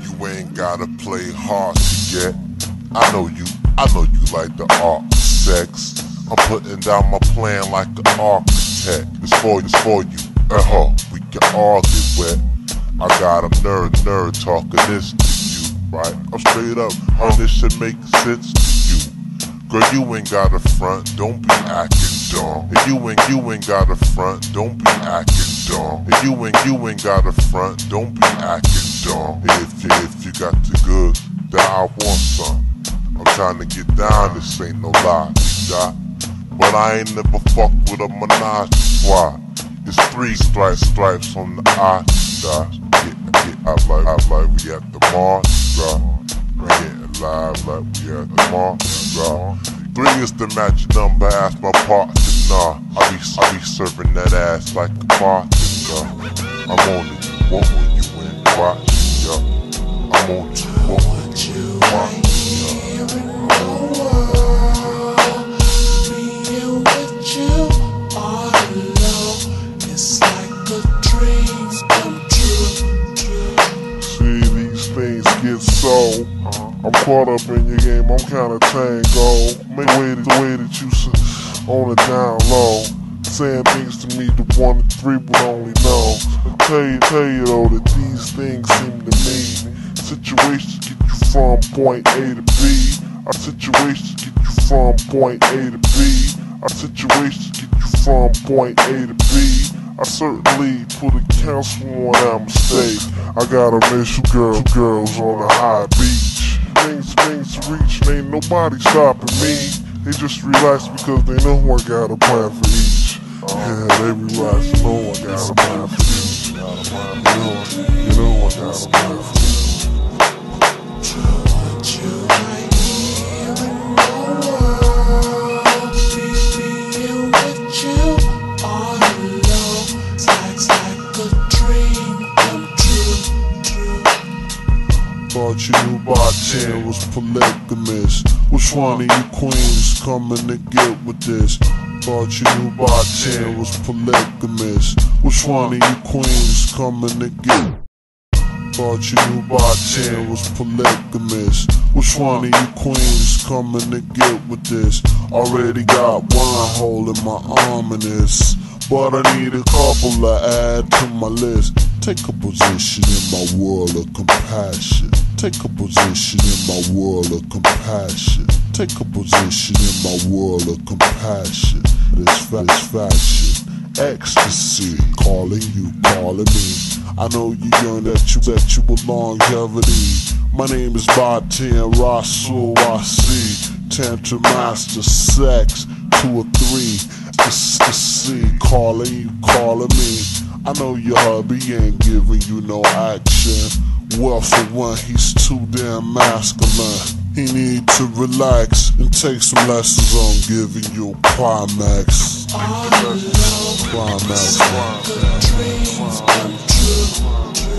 You ain't gotta play hard to get. I know you like the art of sex. I'm putting down my plan like an architect. It's for you, we can all get wet. I got a nerd talking this to you, right? I'm straight up, this should make sense to you. Girl, you ain't got a front, don't be acting dumb. If you ain't got a front, don't be acting dumb. If you ain't got a front, don't be acting dumb. If you got the goods, then I want some. I'm trying to get down, this ain't no lie, dot. But I ain't never fuck with a menage squad. It's 3 stripes on the eye, dot. I like we at the March, we getting live like we at the March, 3 is the magic number, ask my partner, nah. I be serving that ass like a bartender. I'm on it, what when you ain't watching, yeah. I'm on it, what when you ain't watching, yeah. So, I'm caught up in your game, I'm kinda tango. Make the way that you on it down low. Saying things to me the 1 and 3 would only know. I tell you though that these things seem to me. Situations get you from point A to B. Our situations get you from point A to B. Our situations get you from point A to B. I certainly put a counsel on our mistake. I gotta miss you girls on the high beach. Things to reach, and ain't nobody stopping me. They just relax because they know I got a plan for each. Yeah, they relax, know I got a plan for each. You know I got a plan for each. Thought you knew bartender was polygamous. Which one of you queens coming to get with this? Thought you knew bartender was polygamous. Which one of you queens coming to get? Thought you knew bartender was polygamous. Which one of you queens coming to get with this? Already got one hole in my arm in this, but I need a couple to add to my list. Take a position in my world of compassion. Take a position in my world of compassion. Take a position in my world of compassion. Satisfaction, ecstasy, calling you, calling me. I know you yearn that you with longevity. My name is Bartender Rasul Wasi. Tantra master, sex, 2 or 3. Ecstasy, calling you, calling me. I know your hubby ain't giving you no action. Well, for one, he's too damn masculine. He need to relax and take some lessons on giving you a climax. Climax.